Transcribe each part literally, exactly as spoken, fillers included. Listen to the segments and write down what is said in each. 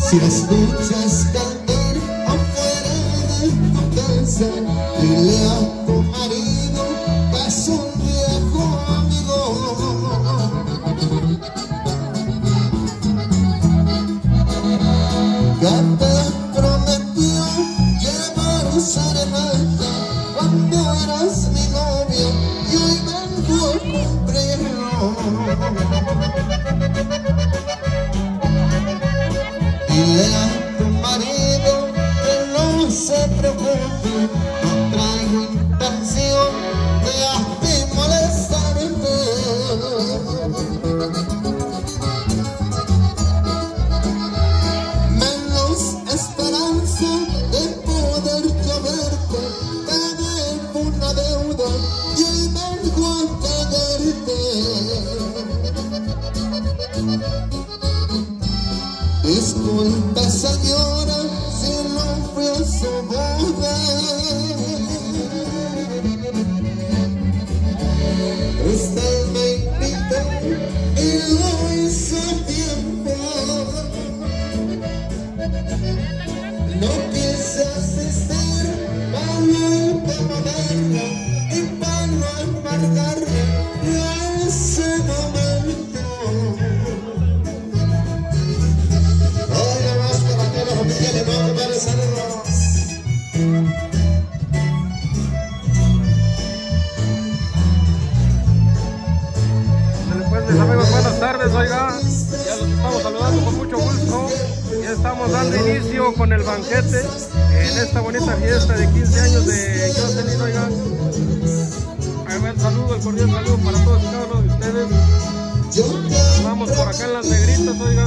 Si escuchas cantar afuera de tu casa, dile a tu marido que es un viejo amigo. Que te prometió llevar serenata cuando eras mi novio y hoy vengo a cumplirlo. Dile a tu marido que no se preocupe, no traigo intención de a ti molestarte. Menos esperanza de poderte verte, tengo una deuda y hoy vengo a pagarte. Disculpe señora si no fui a su boda, usted me invitó y lo hizo a tiempo. No quise asistir para no incomodarla y para no amargarle a ese momento. Mis amigos, buenas tardes, oiga, ya los estamos saludando con mucho gusto. Ya estamos dando inicio con el banquete en esta bonita fiesta de quince años de Jocelyn, oiga. Ahí va el saludo, el cordial saludo para todos y cada uno de ustedes. Estamos por acá en Las Negritas, oiga.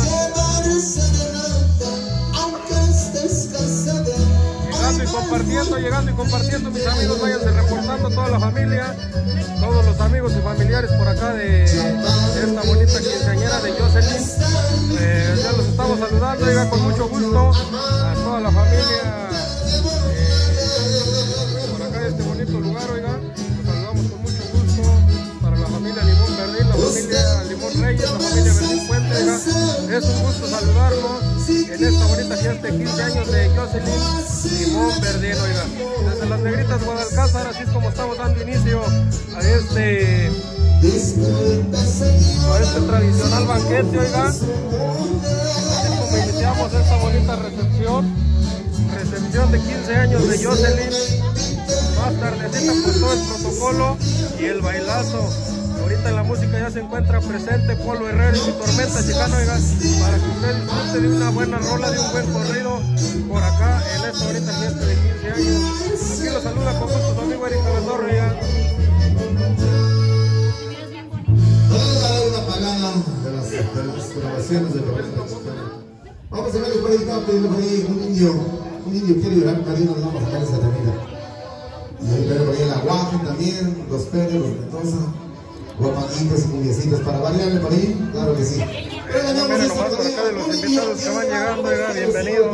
Llegando y compartiendo, llegando y compartiendo, mis amigos, váyanse reportando toda la familia, todos los amigos y familiares por acá de, de esta bonita quinceañera de Jocelyn. Eh, ya los estamos saludando, oiga, con mucho gusto a toda la familia eh, por acá de este bonito lugar, oiga. Los saludamos con mucho gusto para la familia Limón Verdín, la familia Limón Reyes, la familia Verdín Puente, oiga. Es un gusto saludarlos en esta bonita fiesta de quince años de Jocelyn Limón Verdín, oiga. Desde Las Negritas, Guadalcázar, así es como estamos dando inicio a este, a este tradicional banquete, oiga. Así es como iniciamos esta bonita recepción, recepción de quince años de Jocelyn. Más tardecita por todo el protocolo y el bailazo. Ahorita en la música ya se encuentra presente Polo Herrera y su Tormenta Chicana, oiga, para que usted disfrute de una buena rola, de un buen corrido por acá en esta bonita fiesta de quince años. Aquí lo saluda con gusto su amigo Eric Cabezorro, oiga. Una pagada de las, de las grabaciones de Tormenta Chicana. Vamos a ver por ahí, por ahí un indio, un indio quiere llorar, cariño, nos vamos a sacar esa comida. Y ahí ver por ahí el aguaje también, los perros, los Mendoza. Guapanguitos y muñecitos para variarle por ahí, claro que sí. Mira nomás por acá de los invitados que van llegando, oiga, bienvenidos.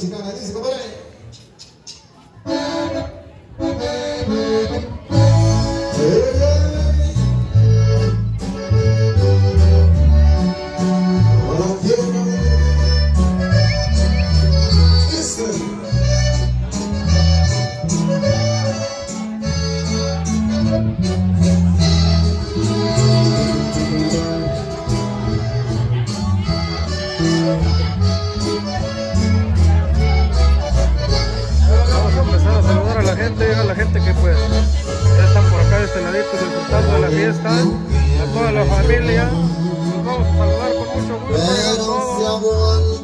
Vamos a empezar a saludar a la gente, a la gente que pues ya están por acá de este ladito disfrutando de la fiesta, a toda la familia. Nos vamos a saludar con mucho gusto, oigan todos.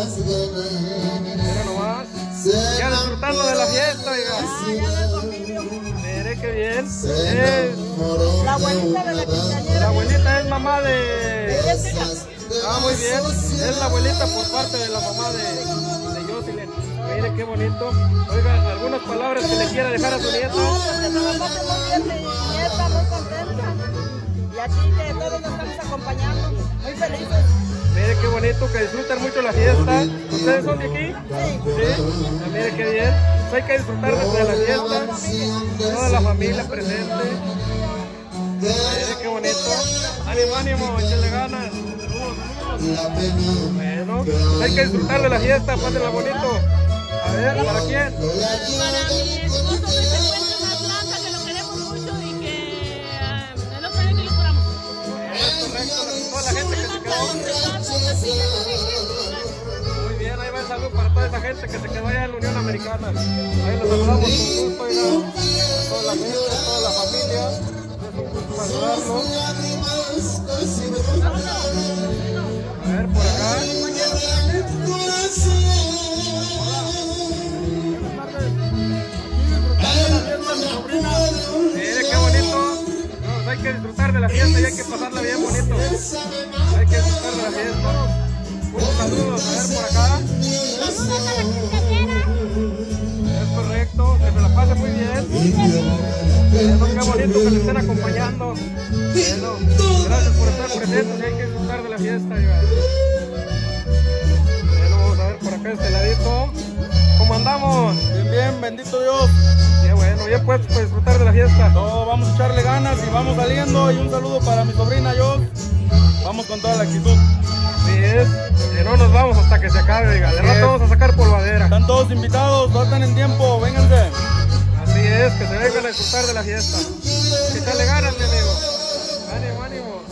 Mira nomás, ya disfrutando de la fiesta, oiga. Mire qué bien. Es la abuelita de la quinceañera. La abuelita es mamá de... Ah, muy bien. Es la abuelita por parte de la mamá de, de Jocelyn. Mire qué bonito. Oiga, algunas palabras que le quiera dejar a su nieta. Que se la pase muy bien, mi nieta, muy contenta. Y aquí que todos nos estamos acompañando, muy felices. Mire qué bonito, que disfruten mucho la fiesta. ¿Ustedes son de aquí? Sí. ¿Sí? Ah, mire qué bien. Pues hay que disfrutar de la fiesta. Toda la familia presente. Mire qué bonito. Ánimo, ánimo, échale ganas. Saludos, saludos. Bueno, hay que disfrutar de la fiesta, pásenla bonito. A ver, ¿para quién? Para mi esposo que se encuentra en Atlanta, que lo queremos mucho y que uh, es lo que le esperamos. Es correcto, toda la gente que se quedó. Muy bien, ahí va el saludo para toda esa gente que se quedó allá en la Unión Americana. Ahí los saludamos con gusto, oiga, toda la gente, toda la familia. Es un gusto saludarlos. A ver, por acá. Mire qué bonito. No, hay que disfrutar de la fiesta y hay que pasarla bien bonito. Hay que disfrutar de la fiesta. Muchos saludos. A ver por acá. Es correcto, que se la pase muy bien. Bueno, qué bonito que le estén acompañando. Bueno, gracias por estar presentes y hay que disfrutar de la fiesta. Bueno, vamos a ver por acá este ladito. ¿Cómo andamos? Bien, bien, bendito Dios. Qué bueno, bien puestos para disfrutar de la fiesta. No, vamos a echarle ganas y vamos saliendo. Y un saludo para mi sobrina Jos. Vamos con toda la actitud. Así es, que no nos vamos hasta que se acabe, diga. De rato vamos a sacar polvadera. Están todos invitados, faltan en tiempo, vénganse. Así es, que se vengan a disfrutar de la fiesta. Que echarle ganas, mi amigo. Ánimo, ánimo.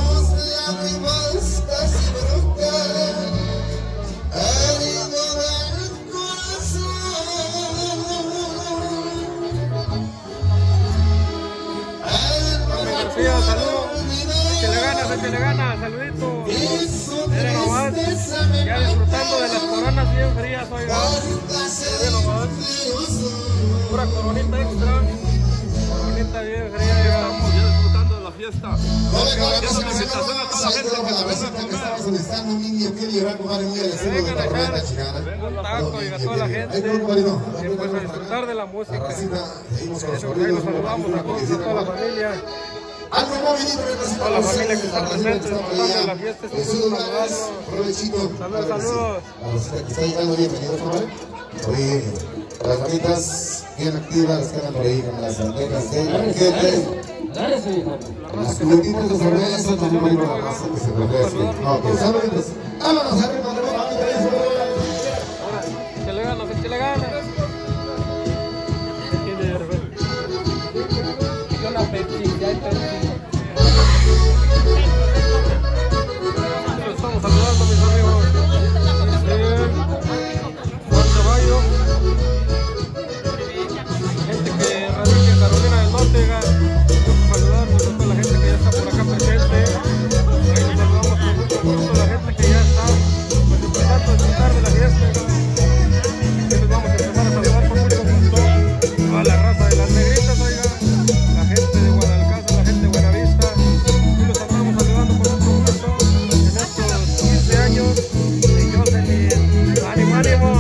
García, saludos. Échale ganas, échale ganas, saluditos. Miren nomás, ya disfrutando de las coronas bien frías, oiga. Miren nomás. Pura coronita extra. Coronita bien fría, ya estamos ya disfrutando de la fiesta. Haciendo una invitación a toda la gente que se venga a comer. Venga un taco, oiga, toda la gente. Y pues a disfrutar de la música. Ahí nos saludamos a todos, a toda la familia. Toda la familia que está presente disfrutando de la fiesta, es un gusto saludarlos. Saludos, saludos. Que está llegando, bienvenidos, joven. Oye, las manitas bien activas quedan por ahí con las antenas de banquete. Las cubetitas de cerveza también van para la raza que se refresque. Ok, saludos. Vámonos, arriba, arriba, arriba. Échale ganas, échale ganas. Yo la Pepsi, ya hay Pepsi. Los estamos saludando, mis amigos. Juan Caballo. Gente que radica en Carolina del Norte, saludarnos a toda la gente que ya está por acá presente. Ahí nos saludamos con mucho gusto a la gente que ya está pues, empezando a disfrutar de la fiesta. Y les vamos a empezar a saludar con mucho gusto a la raza de las negritas, oiga, la gente de Guadalcanal, la gente de Buenavista. Y los andamos saludando con mucho gusto en estos quince años de Jocelyn. ¡Ánimo, ánimo!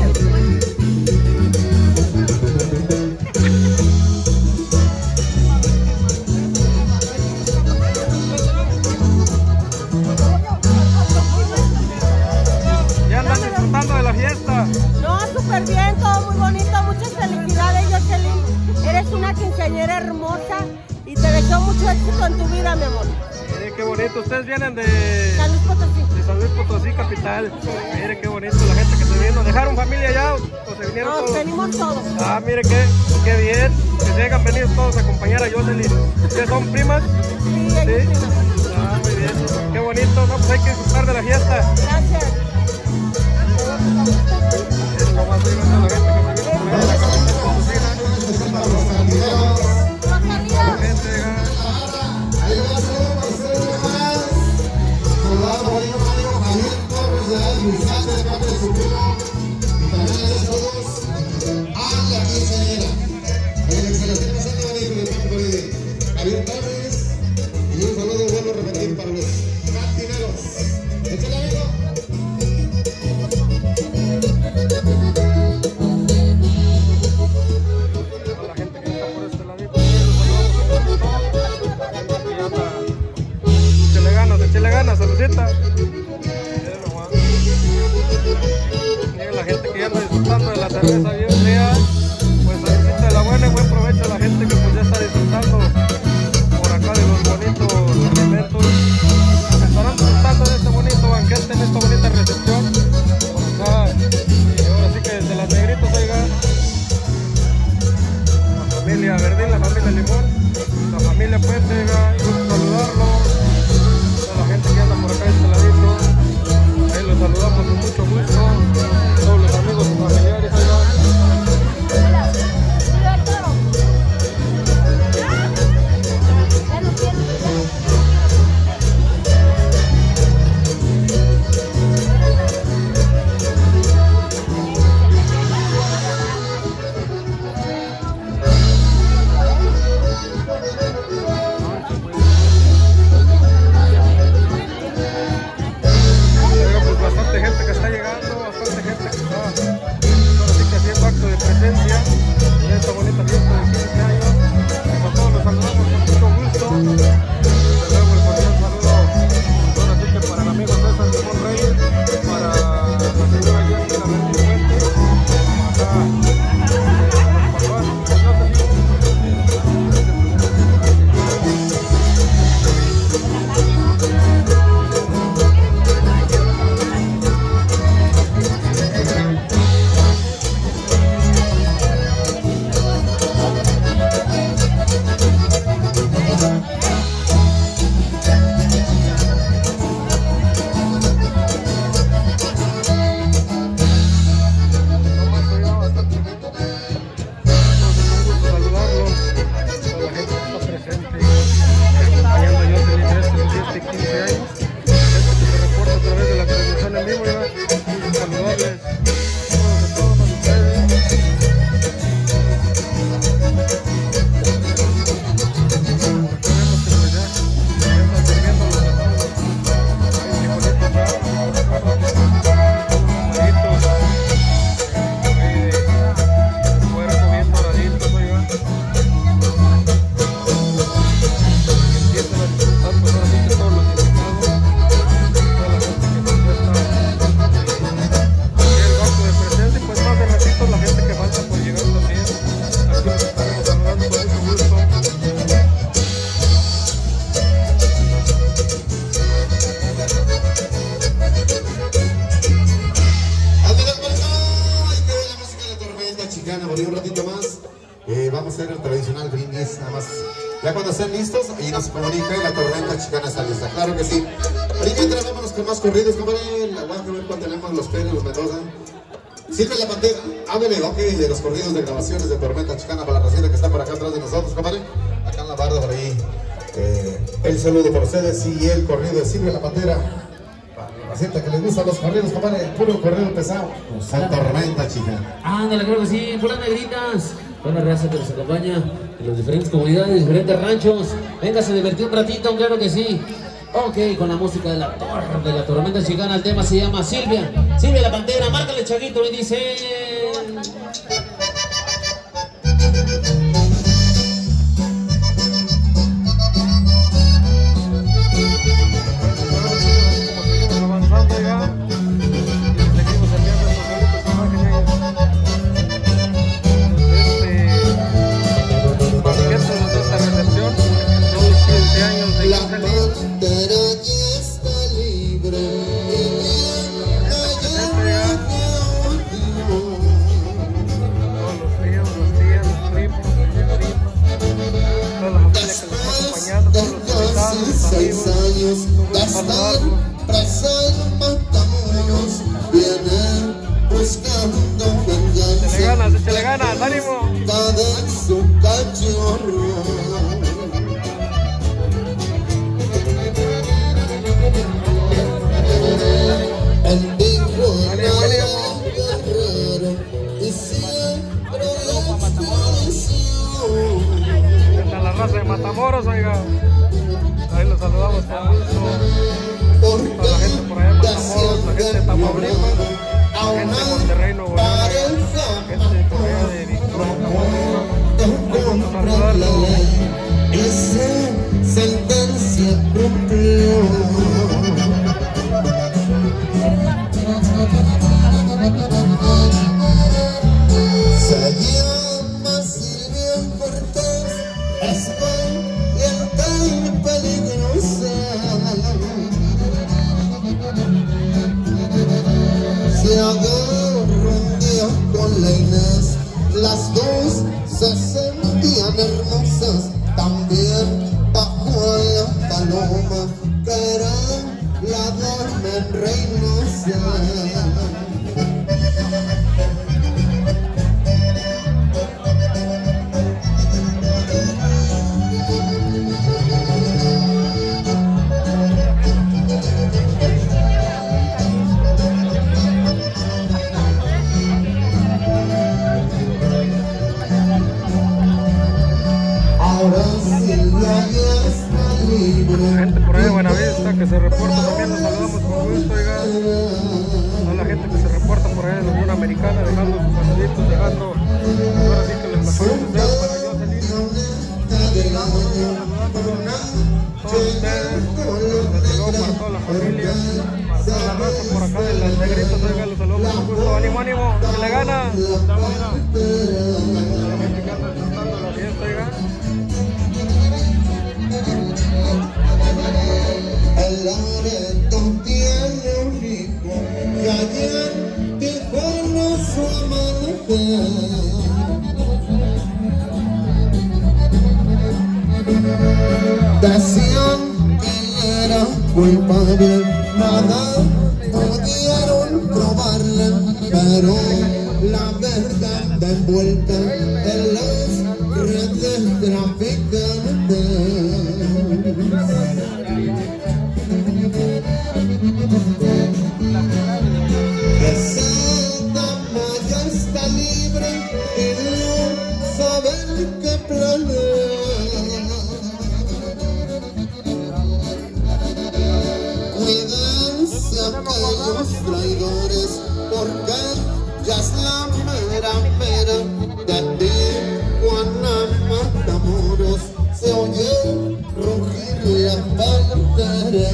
De la fiesta. No, súper bien, todo muy bonito, muchas felicidades, Jocelyn. Eres una quinceañera hermosa y te deseo mucho éxito en tu vida, mi amor. Mire qué bonito, ustedes vienen de San Luis Potosí. de San Luis Potosí, capital. Mire qué bonito la gente que se vino. ¿Dejaron familia allá o se vinieron Nos todos? venimos todos. Ah, mire qué, qué bien, que se hayan venido todos a acompañar a Jocelyn. ¿Ustedes son primas? Sí, ellos ¿Sí? Ah, muy bien, qué bonito, no, pues hay que disfrutar de la fiesta. Gracias. Es lo más lindo de la gente que se vino por allá, la gente de Potosí, ¿no? La gente, ¿no? Javier Torres, y un saludo vuelvo a repetir para los cantineros. Échale, amigo. A la gente que está por este ladito, los saludamos con gusto. La gente que anda, échale ganas, échale ganas, saludcita. Miren la gente que ya anda disfrutando de la cerveza bien fría. Pues saludcita de la buena y buen provecho a la gente que pues ya está disfrutando por acá de los bonitos alimentos. Estarán disfrutando de este bonito banquete. de Limón, la familia Puente, oiga, y gusto saludarlos, toda la gente que anda por acá de este ladito, ahí los saludamos con mucho gusto, todos los amigos y familiares, oiga. Un ratito más, eh, vamos a hacer el tradicional brindis, nada más. Ya cuando estén listos, ahí nos comunica y la tormenta chicana está lista. Claro que sí. Ahorita vámonos con más corridos, compadre. Aguanta a ver cuál tenemos, los Pérez, los Mendoza. Sirve la pantera, háblele, ok, de los corridos de grabaciones de tormenta chicana para la racita que está por acá atrás de nosotros, compadre. Acá en la barda, por ahí. Eh, el saludo por ustedes y el corrido de Sirve la pantera. Que les gustan los corridos, compadre, el puro corrido pesado. Con tormenta, chica. Ándale, creo que sí, puras negritas. Buena raza que nos acompaña en las diferentes comunidades, diferentes ranchos. Venga, se divertió un ratito, claro que sí. Ok, con la música de la torre, de la tormenta chicana, el tema se llama Silvia. Silvia la Pantera, márcale, Chaguito, y dice... Seis años gastaron presas Matamoros, vienen buscando venganza. Échale ganas, échale ganas, ánimo. Cada su cachorro. El viejo guerrero y siempre la Esta es la raza de Matamoros, oiga. Ahí los saludamos con gusto. Toda la gente por allá de Matamoros, la gente de Tamaulipas, la gente de Monterrey, Nuevo León, la gente por allá de Victoria, Tamaulipas. Un gusto saludarlos. Esa sentencia cumplió. Se llama Silvia Cortés, es valiente y peligrosa. Se agarra Sabrina. Sabrina. Que anda disfrutando la fiesta, oiga. El areto tiene un rico que ayer dejó su amanecer. Decían que era culpable, nada pudieron probarle, pero la verdad da envuelta en las redes traficantes. Esa dama está libre y no saben qué planea. Cuídense aquellos traidores, porque ya es la mera mera de Tijuana, Matamoros, se oye rugir la pantera.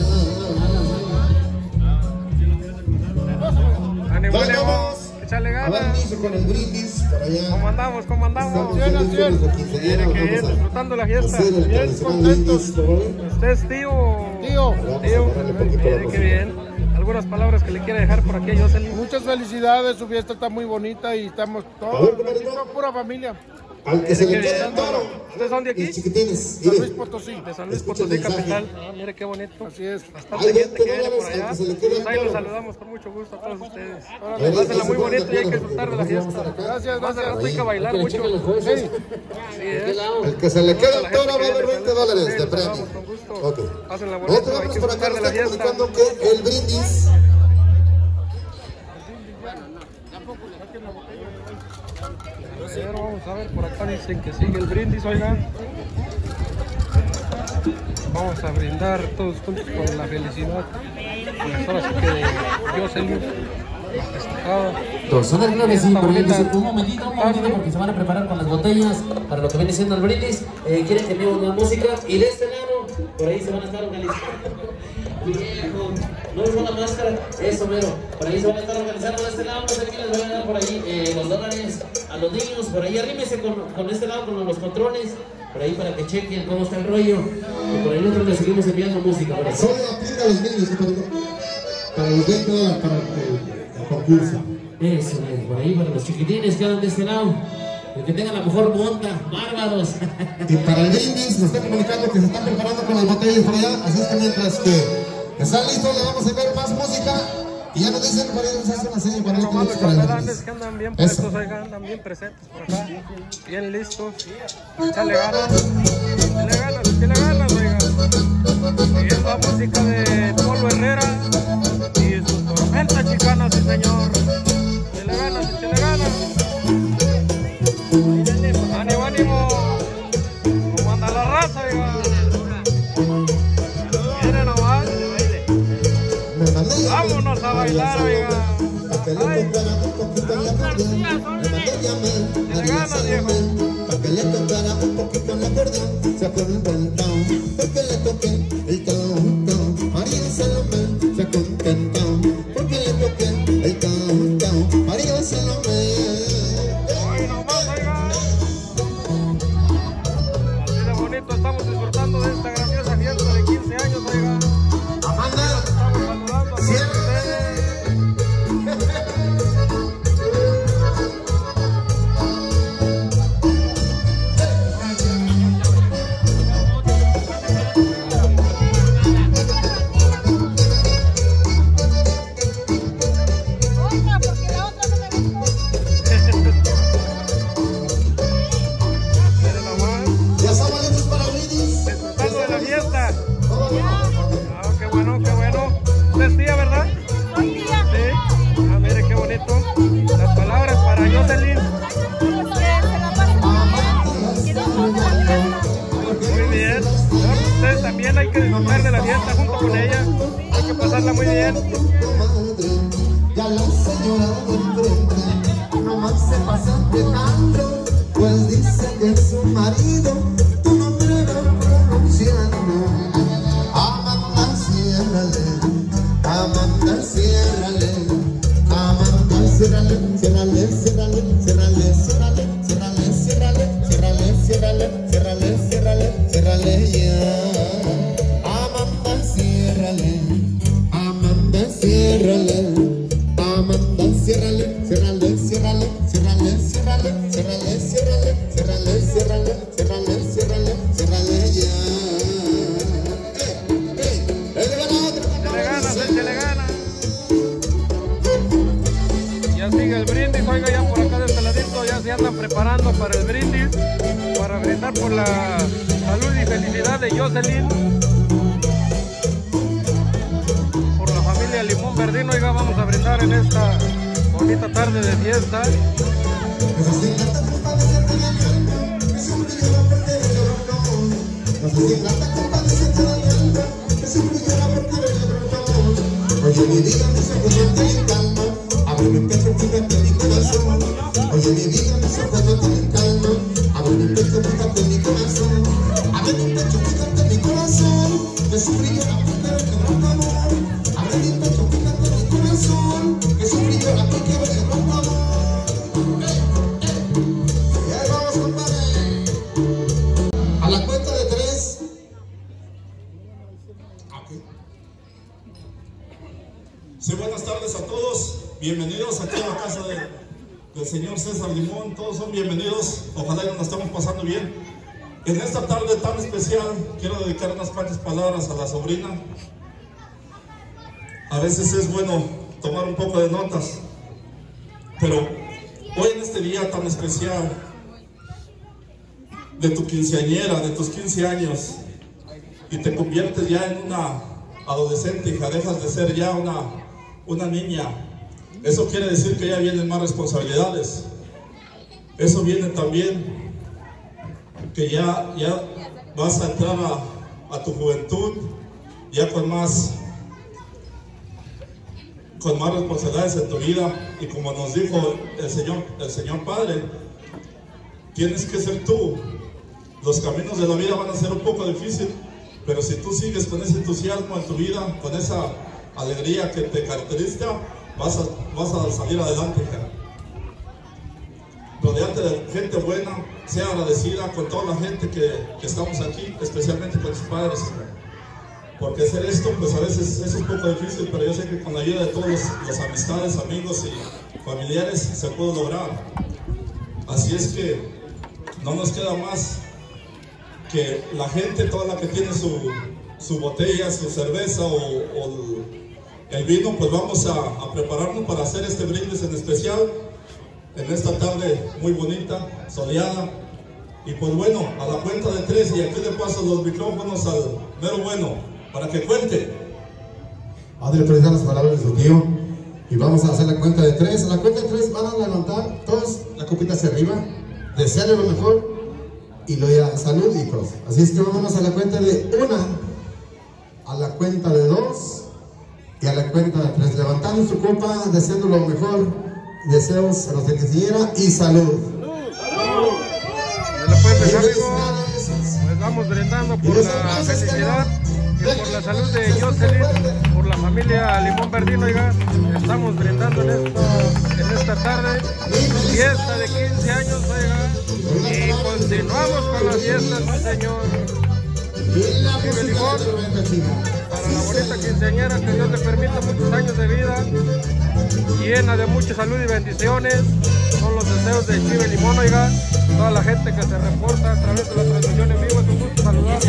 Ánimo, ánimo, échale A ver, ganas. inicio con el brindis para allá. ¿Cómo andamos? ¿Cómo andamos? Estamos en el juego de quinceañera, Mire que bien, vamos a disfrutando la fiesta. hacer el Bien tradicional contentos. brindis, ¿no? ¿Usted es tío? Tío. Vamos a Tío, agarrarle poquito la mire qué cocina. bien. Algunas palabras que le quiere dejar por aquí a Jocelyn. Muchas felicidades, su fiesta está muy bonita y estamos A todos, ver, compadrito. toda pura familia. Al que se le Mire que quede el toro. ¿Ustedes son de aquí? Mis chiquitines. San Luis Mire, Potosí. De San Luis Escucha el Potosí, mensaje. capital. Ah, mire qué bonito. Así es. Bastante Hay gente veinte que viene por dólares al allá. que se le quede el Pues ahí los toro. saludamos con mucho gusto a todos ustedes. Ahí Pásenla se muy ponen bonito y hay que de disfrutar de la acuerdo, porque fiesta. vamos a Gracias, Más de gracias. rato hay que bailar Que le mucho. chequen los jueces. Sí, ¿De qué es. lado? El que se le quede Toda el la toro gente va a que haber viene, veinte dólares de saludamos premio. con gusto. Ok. Pásenla Otro bonito, hay vamos que por acá, disfrutar nos de la está fiesta. comunicando que el brindis. Pero vamos a ver, por acá dicen que sigue el brindis, oigan. Vamos a brindar todos juntos con la felicidad. Pues ahora sí que de Jocelyn, la festejada. Dos horas clave, sí, Esta pero bonita dice, un momentito, un momentito, porque se van a preparar con las botellas para lo que viene siendo el brindis. Eh, quieren que enviemos la música y de este lado, por ahí se van a estar organizando. Viejo, no uso la máscara, eso mero. Por ahí se van a estar organizando de este lado, no sé quién les va a dar por ahí eh, los dólares a los niños. Por ahí arrímese con, con este lado, con los controles. Por ahí para que chequen cómo está el rollo. Y por ahí nosotros les seguimos enviando música. Por ahí. Solo aplica a los niños, compadrito. Para los veinte dólares para el, el concurso. Eso, eh, por ahí para los chiquitines que andan de este lado. El que tenga la mejor monta, bárbaros. Y para el brindis nos está comunicando que se están preparando con las botellas por allá. Así es que mientras que están listos, le vamos a ver más música. Y ya nos dicen por ahí, nos hacen una seña para Lo los malo listos que para el andan es brindis. que andan bien Eso. puestos, oigan, andan bien presentes por acá. Bien listos. Échale ganas. Échale ganas, échale ganas, oigan. Y es la música de Polo Herrera y su tormenta chicana, sí señor. Échale ganas, échale ganas. Ánimo, ánimo. ¿Cómo anda la raza, oigan? Miren nomás. Me mandé ya- Vámonos a bailar, oiga. Pa' que le tocara un poquito en la acordeón. Me mandé llamar, Dale ganas, viejo. para que le tocara un poquito en la acordeón. Se contentó porque le toqué el tonto. María Salomé se contentó porque le toqué el tonto. María Salomé. Ay, nomás, oiga. Así de bonito estamos disfrutando de esta grandiosa fiesta de quince años, oiga. Amanda, Estamos saludando a todos ustedes. Otra, porque la otra no me gustó. Miren nomás, ya estamos listos para el brindis. disfrutando de la fiesta. Vamos, vamos. Ah, qué bueno, qué bueno. ¿Usted es tía, verdad? Soy tía. Sí. Ah, mire qué bonito. Las palabras para Jocelyn. Pues que se la pasen bien, que disfruten la fiesta. Muy bien. Ahora ustedes también hay que disfrutar de la fiesta junto con ella. Hay que pasarla muy bien. Madre, ya la señora de enfrente nomás se pasa quejando, pues dice que su marido tu nombre va pronunciando. Amanda, ciérrale, Amanda, ciérrale, Amanda, ciérrale, ciérrale ciérrale, ciérrale, ciérrale, ciérrale, ciérrale, ciérrale, ciérrale, ciérrale, ciérrale, ciérrale ya. Amanda, ciérrale, Amanda, ciérrale, Amanda, ciérrale, ciérrale, ciérrale, ciérrale, ciérrale, ciérrale, ciérrale, ciérrale, ciérrale, ciérrale, ciérrale, ciérrale ya. Sigue el brindis, oiga, ya por acá de este ladito ya se andan preparando para el brindis, para brindar por la salud y felicidad de Jocelyn, por la familia Limón Verdino. Oiga, vamos a brindar en esta bonita tarde de fiesta. Oye, mi vida me sacó en calma, abre mi pecho, fíjate mi corazón. Oye, mi vida me sacó en calma, abre mi pecho, fíjate mi corazón. Abre mi pecho, fíjate mi corazón. Que sufrí yo la porque quebró amor. Abre mi pecho, fíjate mi corazón. Que sufrí yo la porque quebró amor. Y ahí vamos, compadre. A la cuenta de tres. Okay. Sí, buenas tardes a todos. Bienvenidos aquí a la casa de, del señor César Limón. Todos son bienvenidos. Ojalá y nos estamos pasando bien. En esta tarde tan especial quiero dedicar unas cuantas palabras a la sobrina. A veces es bueno tomar un poco de notas, pero hoy en este día tan especial de tu quinceañera, de tus quince años, y te conviertes ya en una adolescente, hija, dejas de ser ya una, una niña. Eso quiere decir que ya vienen más responsabilidades. Eso viene también que ya, ya vas a entrar a, a tu juventud ya con más, con más responsabilidades en tu vida. Y como nos dijo el Señor, el Señor Padre, tienes que ser tú. Los caminos de la vida van a ser un poco difíciles, pero si tú sigues con ese entusiasmo en tu vida, con esa alegría que te caracteriza, vas a, vas a salir adelante, hija. Rodeate de gente buena, sea agradecida con toda la gente que, que estamos aquí, especialmente con tus padres, porque hacer esto pues a veces es un poco difícil, pero yo sé que con la ayuda de todos los, los amistades, amigos y familiares se puede lograr. Así es que no nos queda más que la gente, toda la que tiene su, su botella, su cerveza o, o el vino, pues vamos a, a prepararnos para hacer este brindis en especial en esta tarde muy bonita, soleada. Y pues bueno, a la cuenta de tres, y aquí le paso los micrófonos al mero bueno para que cuente. Padre, presenta las palabras de su tío y vamos a hacer la cuenta de tres. A la cuenta de tres van a levantar todos la copita hacia arriba, desearle lo mejor y lo ya salud y pros. Así es que vámonos a la cuenta de una, a la cuenta de dos y a la cuenta de tres, levantando su copa, deseando lo mejor, deseos a los de quinceañera y salud. ¡Salud! Después de amigos, pues vamos brindando por la felicidad y por la salud de Jocelyn, por la familia Limón Verdino. Oiga, estamos brindando en, esto, en esta tarde, fiesta de quince años, oiga, y continuamos con las fiestas, mi señor. Vive Limón, para la bonita quinceañera, que Dios le permita muchos años de vida, llena de mucha salud y bendiciones. Son los deseos de Chive Limón, oiga. Toda la gente que se reporta a través de la transmisión en vivo, es un gusto saludarlos.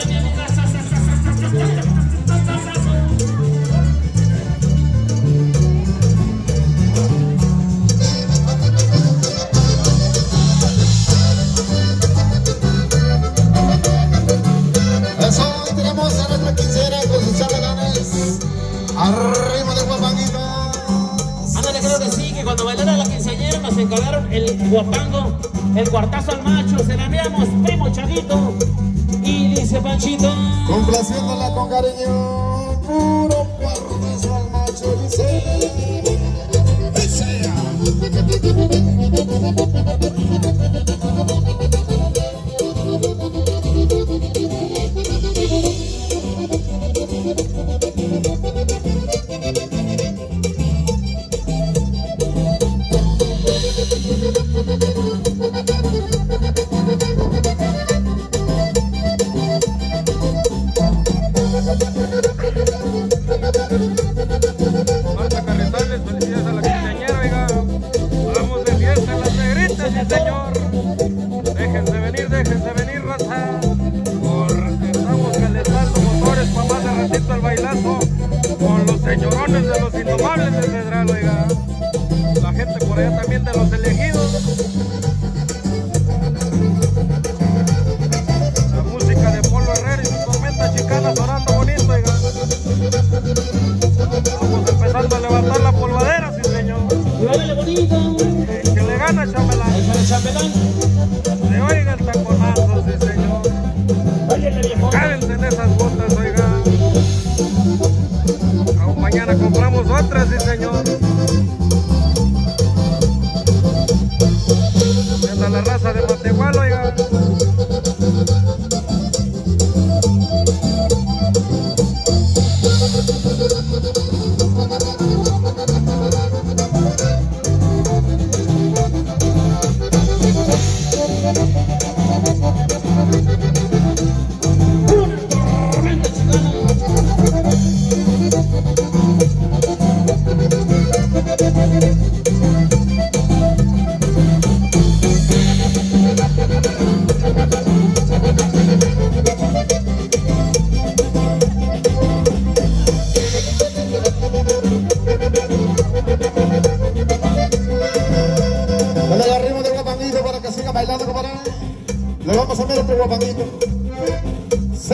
Eso, tenemos a nuestra quinceañera con sus charlatanes. Arriba de guapanguitos. Ándale, creo que sí, que cuando bailara la quinceañera nos encargaron el guapango, el cuartazo al macho, se la enviamos, primo Chaguito, y dice Panchito. Complaciéndola con cariño, puro cuartazo al macho, dice. Échale, chambelán. Se oiga el taconazo, sí señor. Óyele, viejo. Cálense en esas botas, oiga. Aún mañana compramos otras, sí señor. Anda la raza de Matehual, oiga. Le vamos a ver otro guapanguito. Sí.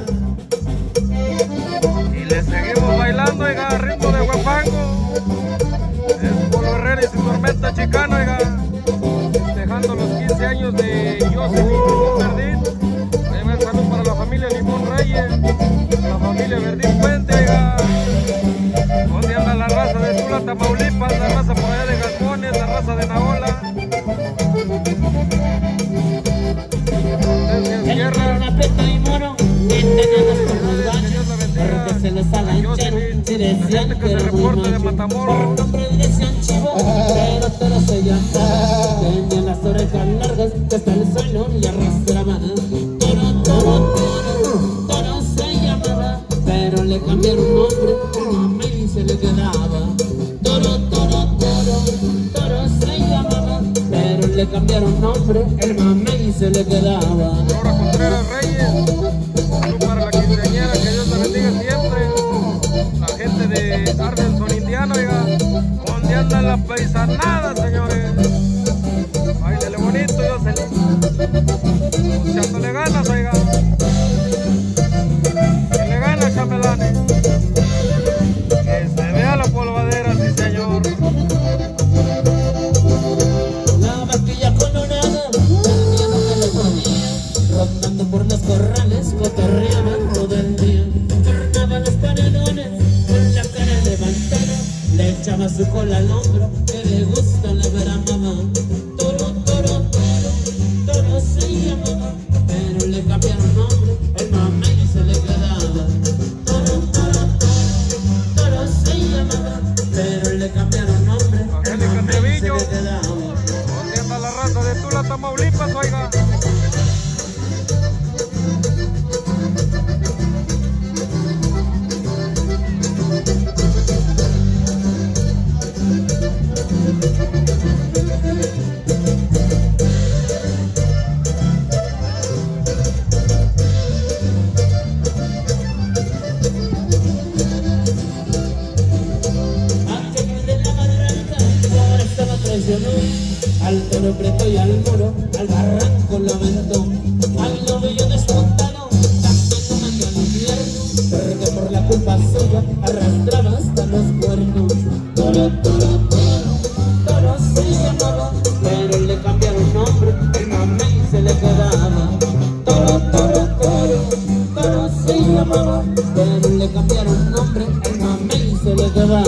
Y le seguimos bailando, oiga, ritmo de guapango. Es Polo Herrera y su tormenta chicana, oiga. Festejando los quince años de Jocelyn Limón Verdín. Ahí va el saludo para la familia Limón Reyes, la familia Verdín Puente, oiga. Donde anda la raza de Tula, Tamaulipas, la raza por allá de Gascones, la raza de Naola. Una pleta y mono, que tenemos por los baños, porque se les alancharon, si decían que era muy macho, por nombre decían chivo, pero todo se llamaba, tenía las orejas largas, que hasta el suelo y arrastraba, toro, toro, toro, toro se llamaba, pero le cambiaron nombre, mamá y se le quedaba, toro, toro, toro, toro se llamaba, pero le cambiaron nombre, el mamá y se le quedaba. Contreras Reyes, salud para la quinceañera, que Dios la bendiga siempre. La gente de Ardenson, Indiana, oiga, donde anda la paisanada, señores. Báilele bonito, Jocelyn. Echándole ganas, oiga. Que le gana, chambelanes. Que se vea la polvadera, sí, señor. La vaquilla colorada, el miedo que le ponía, rondando por los corrales, cotorreaban todo el día. Tornaba los paredones con la cara levantada, le echaba su cola al hombro, que de gusto le bramaba. Toro, toro, toro, toro se llamaba, pero le cambiaron nombre, el mamey se le quedaba. Toro, toro, toro, toro se llamaba, pero le cambiaron nombre, el mamey se le quedaba. ¿Dónde anda la raza de Tula, Tamaulipas, oiga? Al toro preto y al moro, al barranco lo aventó, al novillo desmontado, también lo mandó al infierno, porque por la culpa suya arrastraba hasta los cuernos. Toro, toro, toro, toro se llamaba, pero le cambiaron nombre, el mamey se le quedaba. Toro, toro, toro, toro se llamaba, pero le cambiaron nombre, el mamey se le quedaba.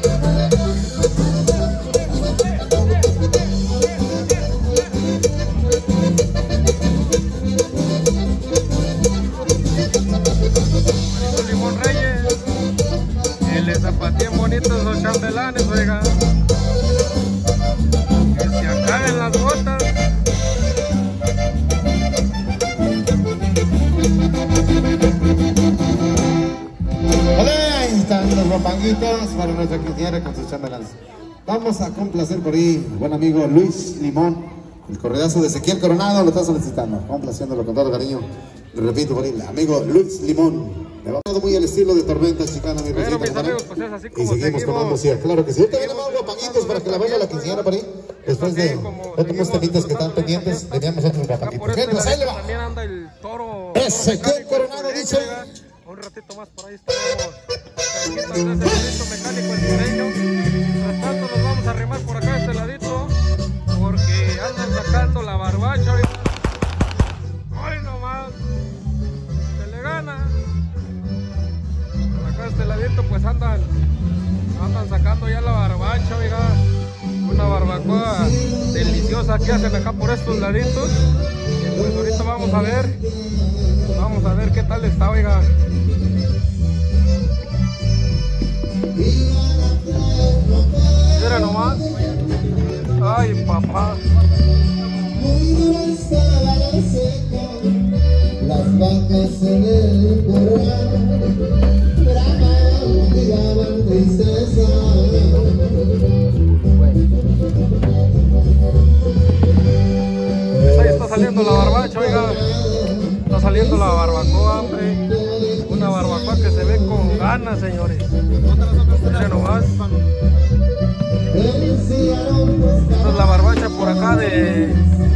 Zapatían bonitos los chambelanes, oiga. Que se acaben las botas. Vale, ahí están los guapanguitos para nuestra quinceañera con sus chambelanes. Vamos a complacer por ahí, buen amigo Luis Limón, el corredazo de Ezequiel Coronado, lo está solicitando, complaciéndolo con todo cariño. Lo repito por ahí, el amigo Luis Limón. Me va todo muy al estilo de tormenta chicana, mi Bueno, Rosita, mis amigos, pues es así como y seguimos, seguimos con la música, claro que sí. Ahorita vienen más guapanguitos para que la baile la quinceañera por ahí. Después de otros temitas que están pendientes, teníamos otros guapanguitos. Este Pues ahí le va. también anda el toro. Ezequiel Coronado dice. Un ratito más por ahí estaremos cerquitas de ese bonito mecánico el sureño. Mientras tanto nos vamos a arrimar por acá a este ladito, porque anda pues andan, andan sacando ya la barbacha, oiga. Una barbacoa deliciosa que hacen acá por estos laditos. Y pues ahorita vamos a ver, vamos a ver qué tal está, oiga. Mira nomás. Ay, papá. Muy dura estaba la seca, las vacas en el corral bramaban, tiraban tristeza. Ahí está saliendo la barbacha, oiga. Está saliendo la barbacoa, hombre. Una barbacoa que se ve con ganas, señores. Miren nomás. Esta es la barbacha por acá de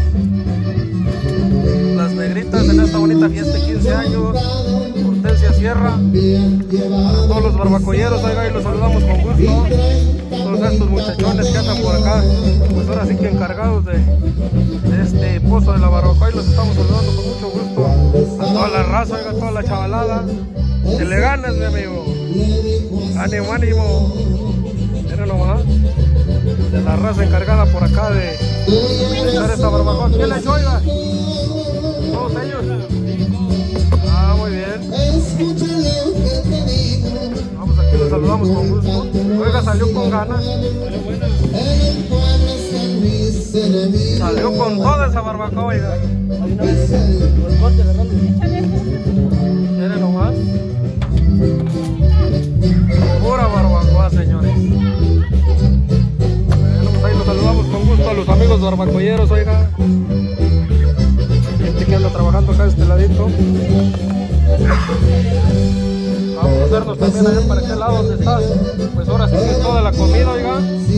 Las Negritas en esta bonita fiesta de quince años. Hortensia Sierra. A todos los barbacoyeros, oiga, y los saludamos con gusto. Todos estos muchachones que andan por acá, pues ahora sí que encargados de, de este pozo de la barbacoa, y los estamos saludando con mucho gusto. A toda la raza, oiga, a toda la chavalada. Que le ganes, mi amigo. Ánimo, ánimo. Miren nomás. De la raza encargada por acá de hacer esta barbacoa. ¿Quién le echó, oiga? Todos ellos. Ah, muy bien. Vamos, aquí los saludamos con gusto. Oiga, salió con ganas. Salió con toda esa barbacoa, oiga. Miren nomás. Pura barbacoa, señores. Ahí los saludamos con gusto a los amigos barbacoyeros, oiga. Gente que anda trabajando acá de este ladito. Vamos a hacernos también allá para aquel lado donde está. Pues ahora sí que es toda la comida, oiga.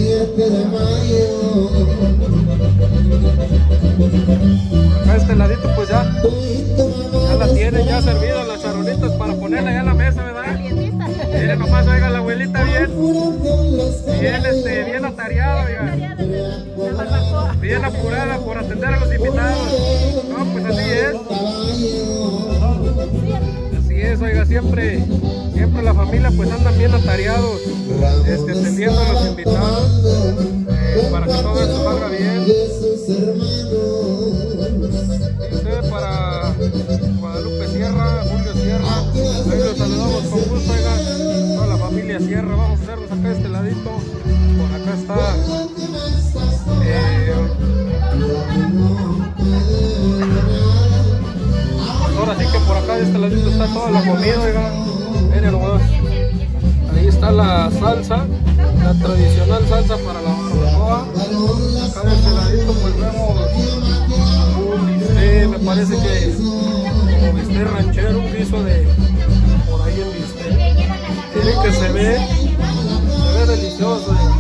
Acá este ladito pues ya, ya la tienen ya servida las charolitas para ponerla ya en la mesa, ¿verdad? Miren nomás, oiga, la abuelita bien, bien, este, bien atareada, oiga. Bien apurada por atender a los invitados. No, pues así es. Así es, oiga, siempre, siempre la familia pues andan bien atareados, este, atendiendo a los invitados, eh, para que todo esto salga bien. Usted para Guadalupe Sierra, Julio Sierra, ahí los saludamos con gusto, oiga, toda la familia Sierra. Vamos a hacernos acá este ladito, por acá está eh, pues ahora sí que por acá de este ladito está toda la comida, oiga. Miren nomás, ahí está la salsa, la tradicional salsa para la barbacoa. Acá de este ladito pues vemos un bistec, me parece que es como bistec ranchero, un piso de por ahí en bistec. Miren que se ve, se ve delicioso, oiga.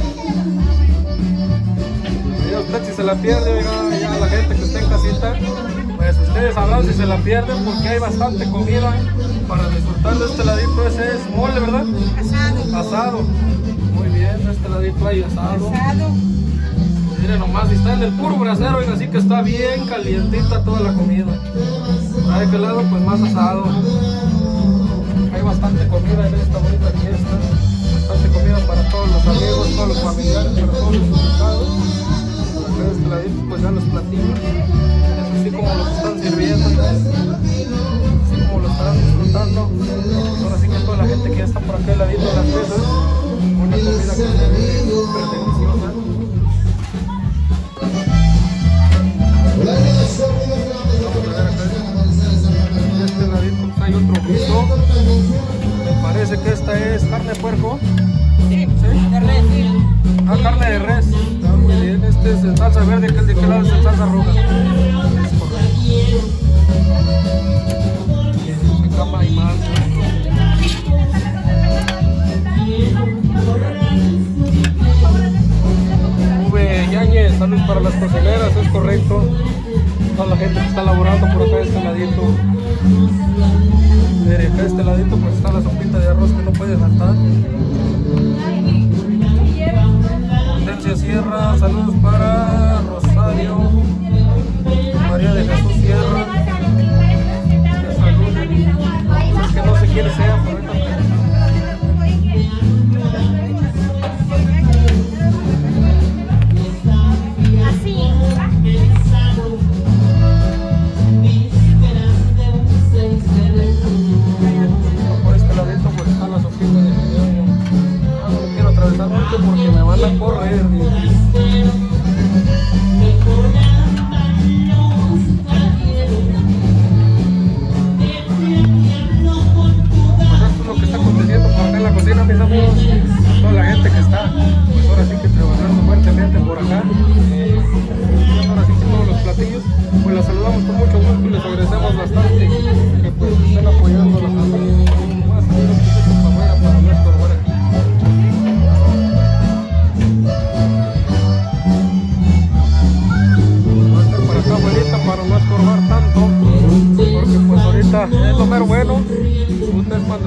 Mira usted si se la pierde, oiga, ya la gente que está en casita, pues ustedes sabrán si se la pierden porque hay bastante comida para disfrutar de este ladito. Ese es mole, ¿verdad? Asado. Asado. Muy bien, de este ladito hay asado. Asado. Miren nomás, está en el puro brasero, oiga, así que está bien calientita toda la comida. A aquel lado pues más asado. Hay bastante comida en esta bonita fiesta. Bastante comida para todos los amigos, todos los familiares, para todos los invitados. Acá de este ladito pues ya los platillos. Así como los están sirviendo, así como lo estarán disfrutando. Ahora sí que toda la gente que ya está por aquel ladito de las mesas, una comida que se ve súper deliciosa. En este ladito hay otro guiso. Parece que esta es carne de puerco. Sí, ¿sí? De res, sí. Ah, carne de res. Ah, muy bien. Este es en salsa verde, que es de qué lado es en salsa roja. Cama y mal. V. Yáñez, salud para las cocineras, es correcto. Toda la gente que está laborando por acá de este ladito. Mire, acá de este ladito pues está la sopita de arroz que no puede faltar. Hortensia Sierra, saludos para Rosario, María de Jesús Sierra. Que no sé quiénes sean, pero ahorita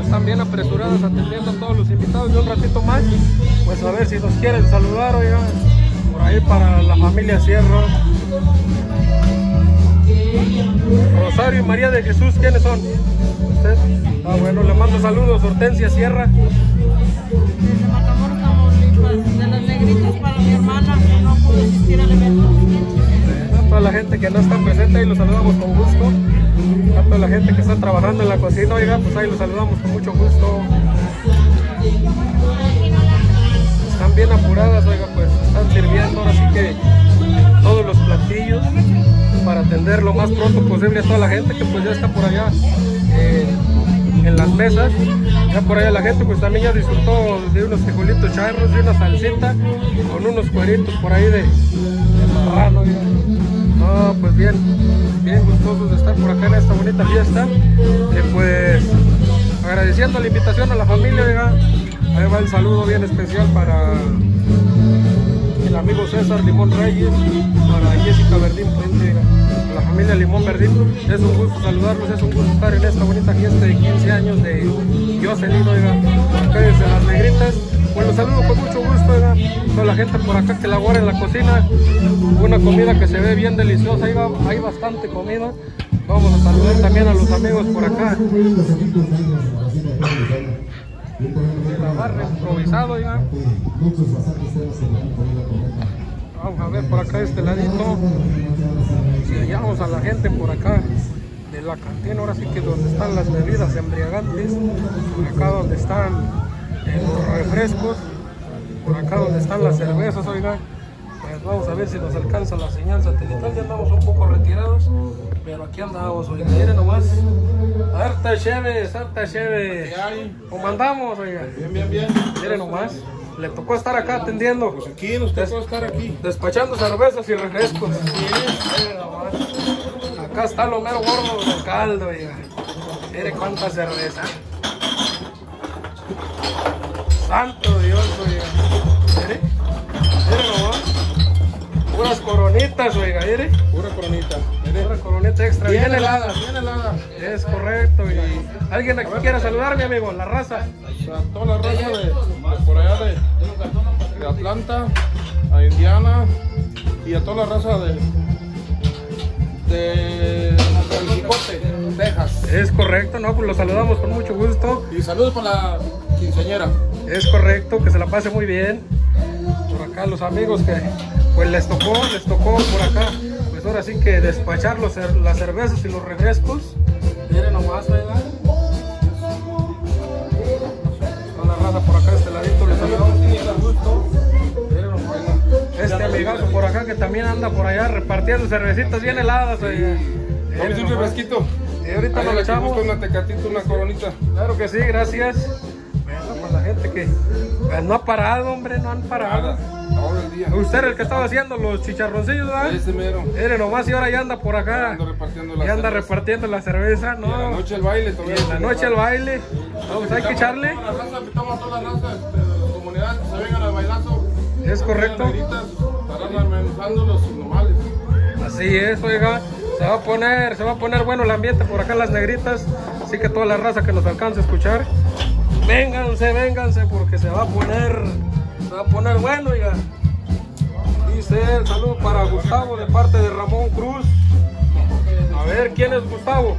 están bien apresuradas atendiendo a todos los invitados. Y un ratito más, pues a ver si nos quieren saludar, oiga, por ahí para la familia Sierra. Rosario y María de Jesús, ¿quiénes son? ¿Usted? Ah, bueno, le mando saludos, Hortensia Sierra. De Matamoros, Tamaulipas, de las Negritas para mi hermana, que no pudo asistir al evento. A toda la gente que no está presente, ahí los saludamos con gusto. A toda la gente que está trabajando en la cocina, oiga, pues ahí los saludamos con mucho gusto. Están bien apuradas, oiga, pues están sirviendo, ahora sí que todos los platillos para atender lo más pronto posible a toda la gente que pues ya está por allá eh, en las mesas. Ya por allá la gente pues también ya disfrutó de unos frijolitos charros, de una salsita con unos cueritos por ahí de, de marrano. No, pues bien, bien gustosos de estar por acá en esta bonita fiesta. Y pues agradeciendo la invitación a la familia, oiga, ahí va el saludo bien especial para el amigo César Limón Reyes, para Jessica Verdín Puente, a la familia Limón Verdín. Es un gusto saludarlos, es un gusto estar en esta bonita fiesta de quince años de Jocelyn, oiga, acá desde las Negritas. Pues los saludo con mucho gusto, oiga, toda la gente por acá que labora en la cocina. Una comida que se ve bien deliciosa, hay, hay bastante comida. Vamos a saludar también a los amigos por acá. El agarre improvisado, oiga. Vamos a ver por acá este ladito. Si hallamos a la gente por acá de la cantina, ahora sí que donde están las bebidas embriagantes, por acá donde están eh, los refrescos, por acá donde están las cervezas, oiga. Pues vamos a ver si nos alcanza la señal satelital. Ya andamos un poco retirados, pero aquí andamos, oiga. Miren nomás. Harta chévere, harta chévere. ¿Cómo andamos, oiga? Bien, bien, bien. Miren nomás. Le tocó estar acá atendiendo. Pues aquí nos tocó estar aquí. Despachando cervezas y refrescos. Miren nomás. Acá está lo mero gordo del caldo, oiga. Mire cuánta cerveza. Santo Dios, oiga. Mire. Mire nomás. Puras coronitas, oiga, mire. Pura coronita. Mire. Pura coronita extra. Bien Bien helada. helada, bien helada. Es correcto, oiga. ¿Alguien aquí quiere saludar, mi amigo? La raza. A toda la raza de, de por allá de, de Atlanta, a Indiana y a toda la raza de de, del Jicote, Texas. Es correcto, no, pues los saludamos con mucho gusto. Y saludos para la quinceañera. Es correcto, que se la pase muy bien. Por acá los amigos que pues les tocó, les tocó por acá, pues ahora sí que despachar los, las cervezas y los refrescos. Miren nomás, ¿verdad? Toda la raza por acá, este ladito, les saludamos con mucho gusto. Miren nomás, este amigazo por acá que también anda por allá repartiendo cervecitas bien heladas, oiga. Vamos a ir un fresquito. Y ahorita nos lo echamos. Una tecatita, una coronita. Claro que sí, gracias. Bueno, pues la gente que pues, no ha parado, hombre, no han parado. Todo el día. Usted era el que estaba haciendo los chicharroncillos, ¿verdad? Ese mero. Mire nomás y ahora ya anda por acá. Ando repartiendo la Ya anda cerveza. repartiendo la cerveza, ¿no? Y en la noche el baile Y todavía. en la noche el baile. Vamos, hay que echarle. Toda la raza, invitamos a toda la raza este, de la comunidad que se vengan al bailazo. Es correcto. Las negritas estarán amenizando los normales. Así es, oiga. Se va a poner, se va a poner bueno el ambiente por acá en las Negritas. Así que toda la raza que nos alcance a escuchar, vénganse, vénganse, porque se va a poner, se va a poner bueno, oiga. Dice el saludo para Gustavo de parte de Ramón Cruz. A ver, ¿quién es Gustavo?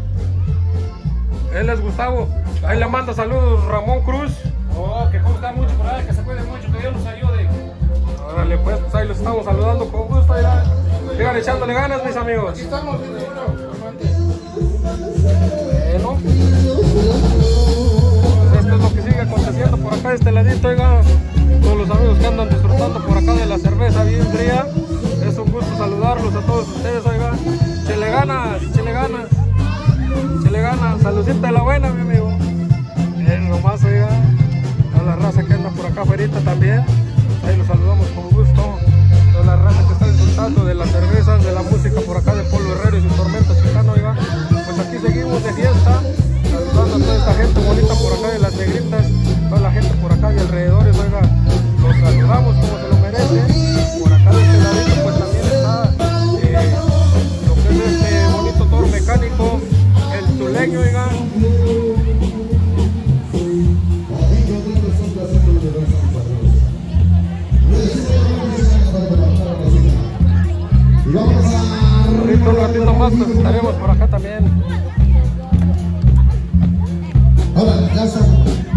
Él es Gustavo. Ahí le manda saludos Ramón Cruz. Oh, que cómo está mucho por ahí, que se cuide mucho, que Dios nos ayude. Órale, pues, pues ahí los estamos saludando con gusto. Ya. Sigan echándole ganas, mis amigos. Aquí estamos, bueno. Bueno, esto es lo que sigue aconteciendo por acá de este ladito, oiga. Todos los amigos que andan disfrutando por acá de la cerveza bien fría. Es un gusto saludarlos a todos ustedes, oiga. Chile ganas, chile ganas, chile ganas. Saludcita de la buena, mi amigo. Bien, nomás, oiga. A la raza que anda por acá afuera también. Ahí los saludamos con gusto. Toda la raza que está disfrutando de las cervezas, de la música por acá de Polo Herrero y su tormenta chicana, oiga. Pues aquí seguimos de fiesta, saludando a toda esta gente bonita por acá de las Negritas, toda la gente por acá y alrededores, oiga. Los saludamos como se lo merecen. Por acá de este ladito pues también está eh, lo que es este bonito toro mecánico, el tuleño, oiga. Y vamos a... Ahorita un ratito más pues estaremos por acá también. Ahora, ya está.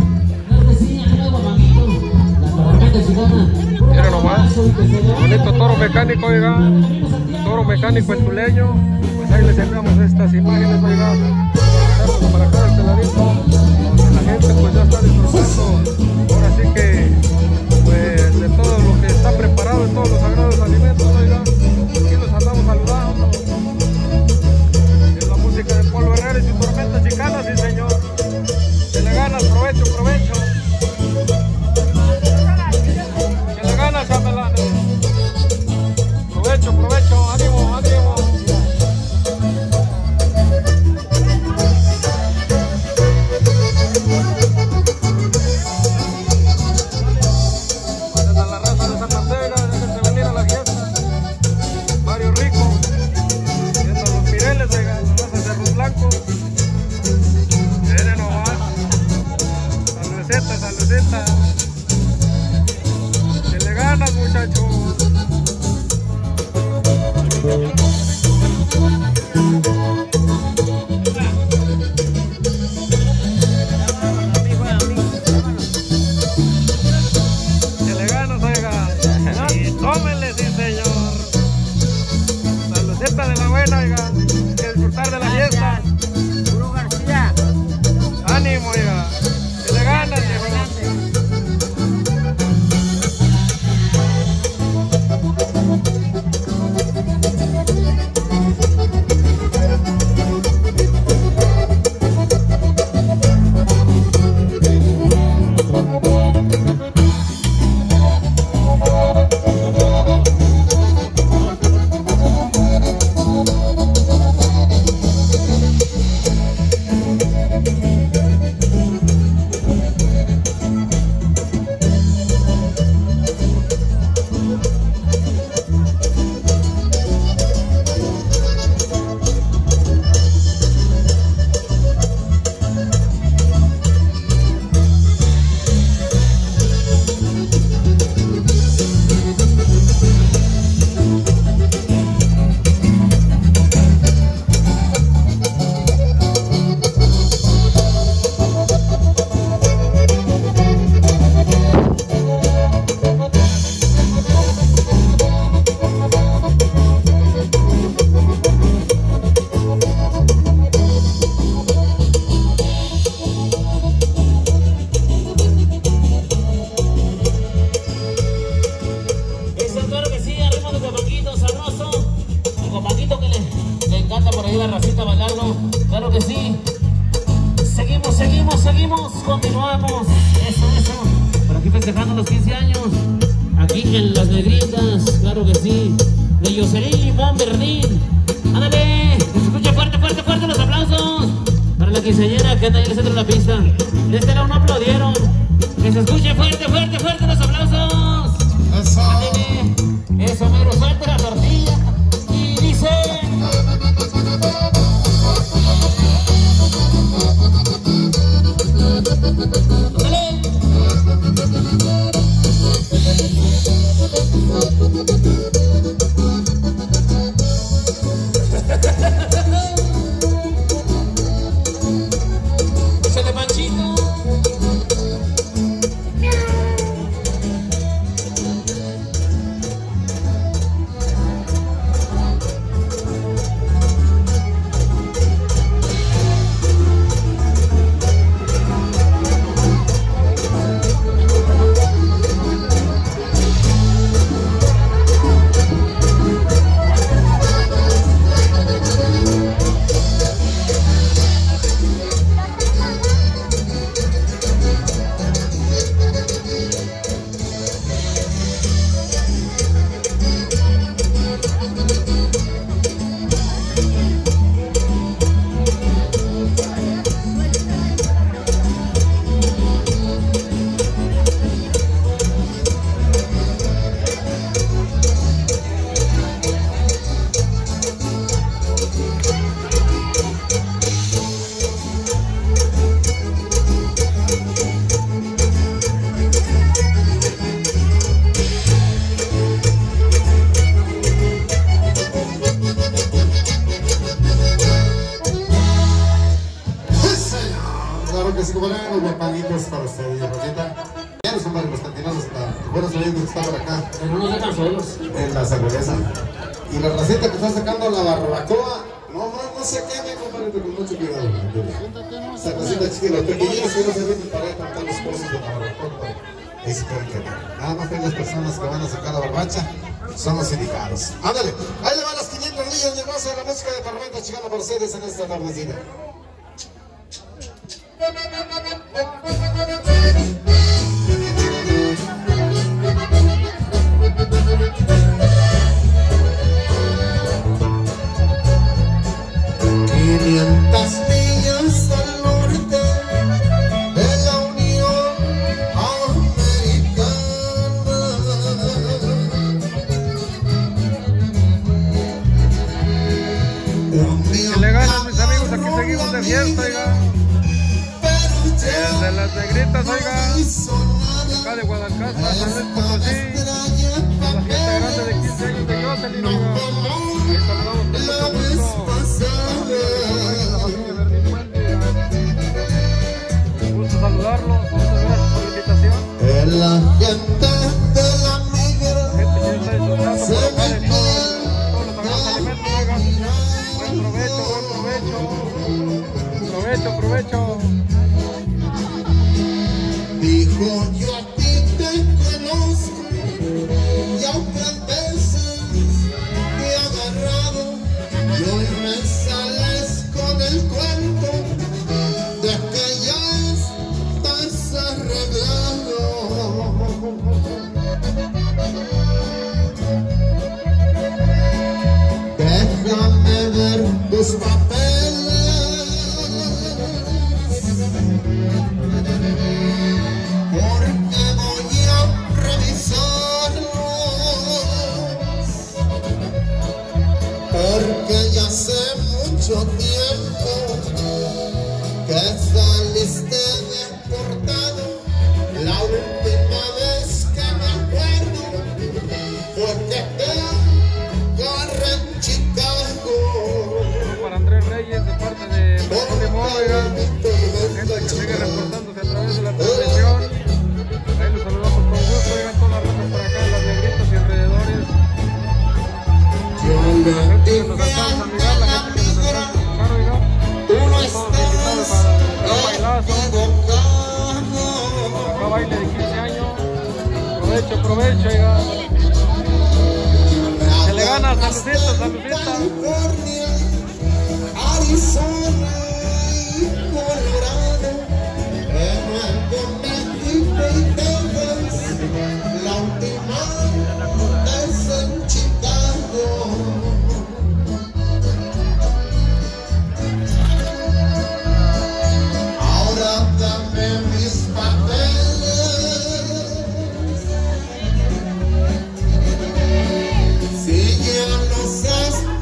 Miren nomás, bonito toro mecánico, oiga, toro mecánico el tuleño. Pues ahí les enviamos estas imágenes, oiga, para acá del peladito, donde la gente pues ya está disfrutando, ahora sí que, pues de todo lo que está preparado, de todos los sagrados alimentos, oiga, aquí los andamos saludando. Es la música de Polo Herrera y su tormenta chicana, sí señor. Que le ganas, provecho, provecho. Que le ganas, chambelanes. Provecho, provecho, ánimo, ánimo. Desde la raza de Zapatera, déjense venir a la fiesta. Mario Rico, viendo los Mireles, de las razas de Arroz Blanco. Miren nomás. Saluceta, saluceta. Que le ganas, muchachos. Que le ganas, oiga. Y tómenle, sí, señor. Saluceta de la buena, oiga. Que disfrutar de la fiesta. Puro García. Ánimo, oiga. Que le ganas, viejo. Continuamos, eso, eso. Por aquí festejando los quince años. Aquí en Las Negritas, claro que sí. De Jocelyn Limón Berlín. Ándale, que se escuche fuerte, fuerte, fuerte los aplausos. Para la quinceañera que anda ahí en el centro de la pista. De este lado no aplaudieron. Que se escuche fuerte, fuerte, fuerte los aplausos. Eso. Ándale, eso, mero, suelta la tortilla. Y dice... Échale, Panchito. buenos guapanitos para ustedes, Rosita. Ya no son para los cantineros, los buenos amigos que están por acá. Pero no nos dejan solos. En la cerveza. Y la racita que está sacando la barbacoa, no, no, no se queme, compadre, con mucho cuidado. Esa racita chiquita, los pequeñitos que no se ven para cantar los pozos de la barbacoa. Es porque nada más que las personas que van a sacar la barbacha son los indicados. Ándale, ahí le van las quinientas millas de gozo de la música de Tormenta Chicana para ustedes en esta tardecita. quinientas millas al norte de la Unión Americana. Que le ganan, mis amigos, aquí seguimos de fiesta, oiga. Desde las negritas, oiga. Acá de Guadalcanal, San Luis Potosí. La fiesta grande de quince años de Jocelyn, oiga. Y saludamos con mucho gusto. La familia Bernifuente. Un gusto saludarlos, muchas gracias por la invitación. La gente de la migra Gente que está disfrutando por acá de todo, todos los sagrados alimentos, oiga. Buen provecho, buen provecho. Provecho, provecho. dijo: yo a ti te conozco, y otras veces te he agarrado, y hoy me sales con el cuento de que ya estás arreglado. Déjame ver tus papeles, porque voy a revisarlos, porque ya hace mucho tiempo que saliste deportado. La última vez que me acuerdo fue que te agarré en Chicago. Para Andrés Reyes de parte de Martín de Móvega, gente que sigue reportándose a través de la transmisión. Ahí los saludamos con gusto, oigan todas las razas por acá, las negritas y alrededores. La gente que nos alcanza a mirar, la gente que nos alcanza a tocar, oigan. Todos invitados para un bailazo. Acá baile de quince años. Provecho, provecho, oigan. Se le gana, saludita, saludita. California, Arizona y Colorado, en Nuevo México y Texas, la última es en Chicago. Ahora dame mis papeles, si ya los has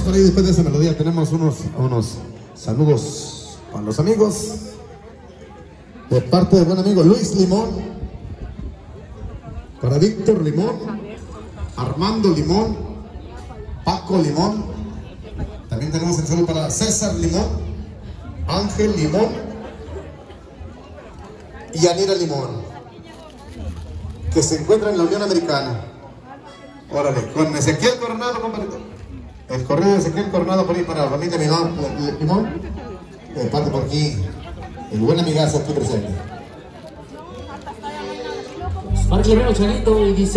por ahí después de esa melodía. Tenemos unos, unos saludos para los amigos. De parte del buen amigo Luis Limón. Para Víctor Limón. Armando Limón. Paco Limón. También tenemos el saludo para César Limón. Ángel Limón. Y Yanira Limón. Que se encuentra en la Unión Americana. Órale, con Ezequiel Coronado, compadre. El correo de Ezequiel Coronado por ahí para la familia Limón. Limón. De parte por aquí, el buen amigazo aquí presente. Marco Guerrero Chanito y dice...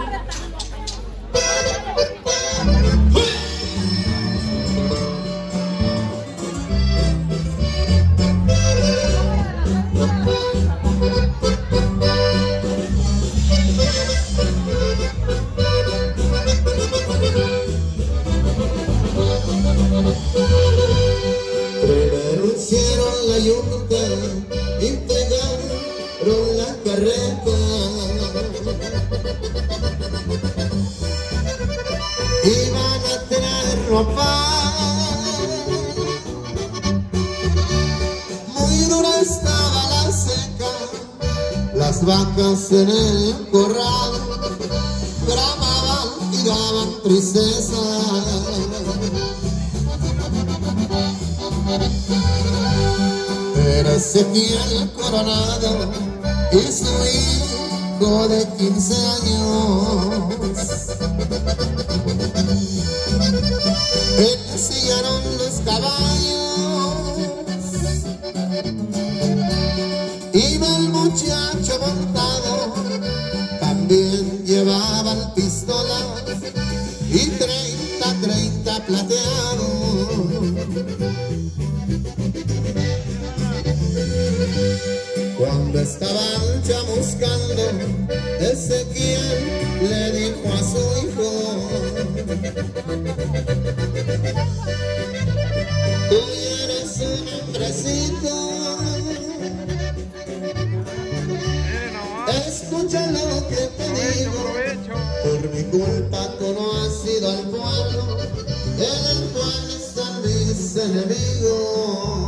Primero hicieron la yunta y pegaron la carreta. Iban a traer ropa, muy dura estaba la seca. Las vacas en el corral bramaban y daban tristeza. Pero Ezequiel Coronado y su hijo de quince años ensillaron los caballos. Iba el muchacho montado, también llevaban pistolas y treinta, treinta plateados. Cuando estaban chamuscando, Ezequiel le dijo a su hijo: tú eres un hombrecito, escucha lo que te digo. Por mi culpa tú no has ido al pueblo, en el cual están mis enemigos.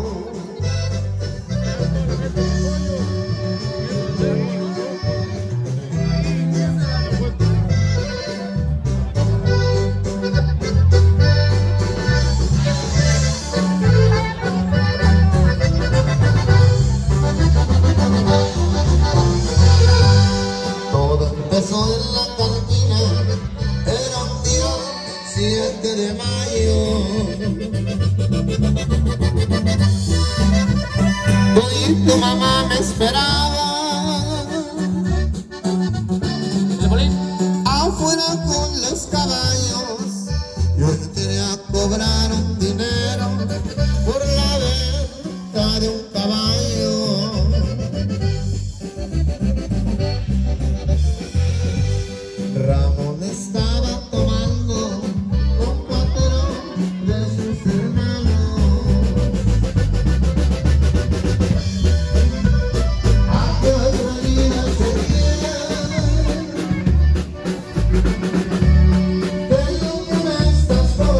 Todo empezó en la cantina, era un día siete de mayo. Tú y tu mamá me esperaba afuera con los caballos. Yo quería cobrar un dinero por la venta de un caballo. Ramón estaba tomando con cuatro de sus hermanos. Aquel venir a Ezequiel, que yo con estas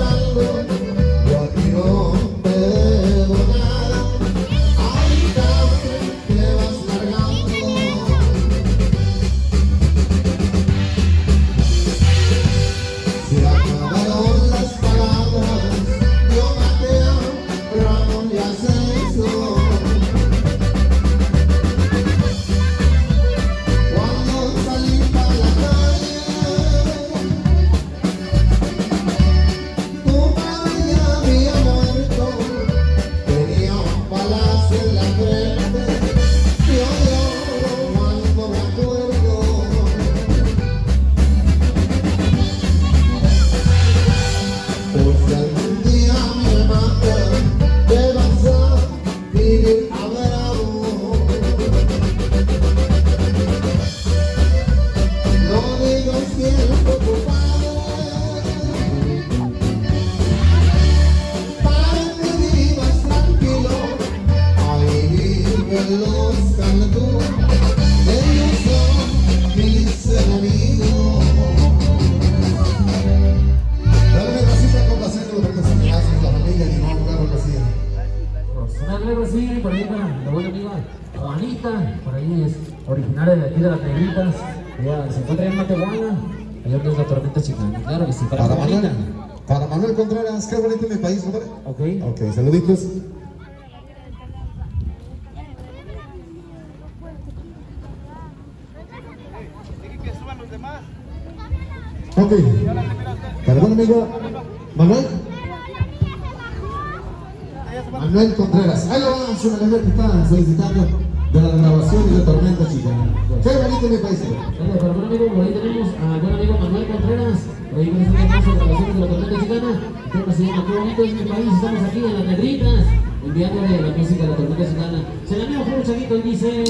es originaria de aquí de las Negritas. Ella se encuentra en Matehuala, allá donde es la tormenta chicana. Claro que sí, para, Para Manuel. Manuel, para Manuel Contreras, qué bonito mi país, compadre. Ok. Ok, saluditos. Ok, para buen amigo Manuel. Manuel Contreras. Ahí lo va, su manager que está solicitando de la grabación y de Tormenta Chicana. Qué bonito mi país. Vale, para buen amigo, por ahí tenemos a buen amigo Manuel Contreras. Por ahí viene esta hermosa grabación de la Tormenta Chicana. El tema se llama Qué bonito es mi país. Estamos aquí en las Negritas, enviándole la música de la Tormenta Chicana. Se la envió un chavito y dice...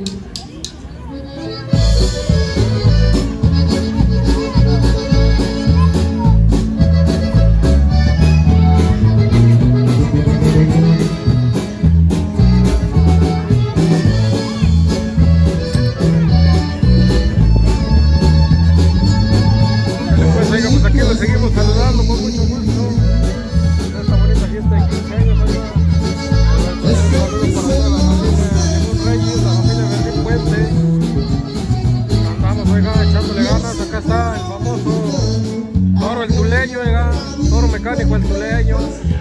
Seguimos saludando con mucho gusto esta bonita fiesta de quince años. Un saludo para toda la familia Jesús Reyes, la familia Berlín Puente. Andamos, oiga, echándole ganas. Acá está el famoso Toro el Tuleño, oiga, Toro Mecánico el Tuleño.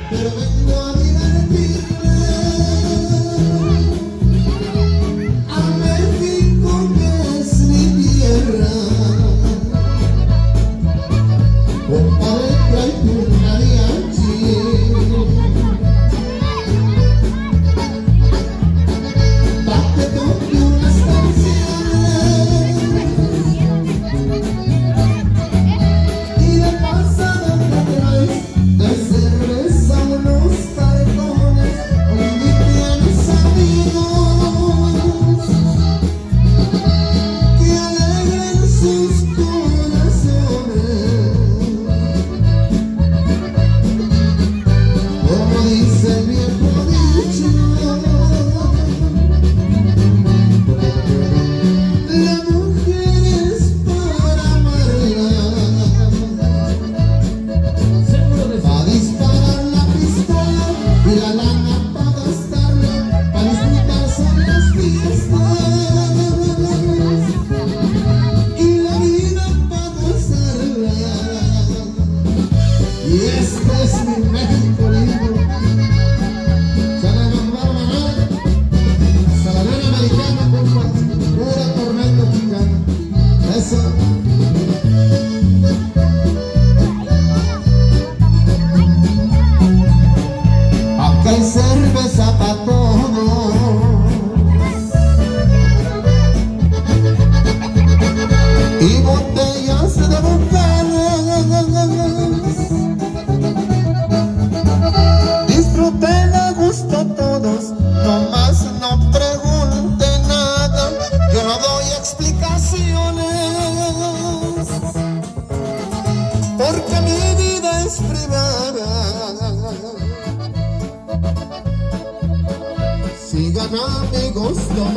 Sigan amigos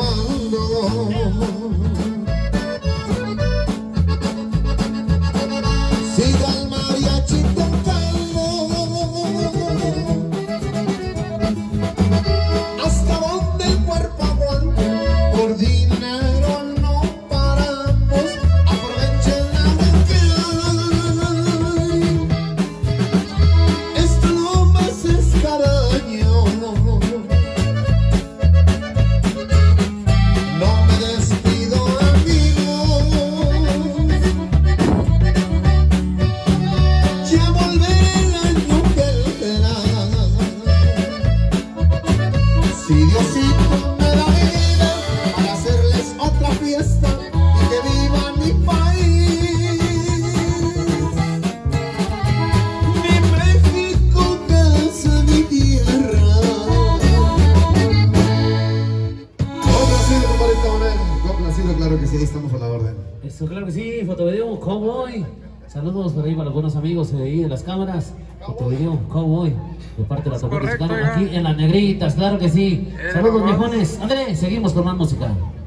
tomando, siga el mariachi tocando, hasta donde el cuerpo aguante, por dinero no paramos, aprovechen la que hay, esto no más es caraño. Si Diosito me da vida para hacerles otra fiesta y que viva mi país, mi México que es mi tierra. Complacido, compadre Manuel. Complacido, claro que sí, ahí estamos a la orden. Eso, claro que sí, fotovideo Cowboy. Saludos por ahí para los buenos amigos de ahí de las cámaras. Fotovideo Cowboy, de parte de la Tormenta Chicana, aquí en las Negritas, claro que sí. Saludos viejones. André, seguimos con más música.